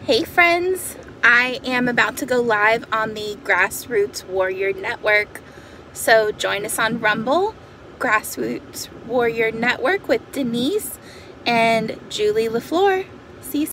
Hey friends, I am about to go live on the Grassroots Warrior Network. So join us on Rumble, Grassroots Warrior Network with Denise and Julie LaFleur. See you soon.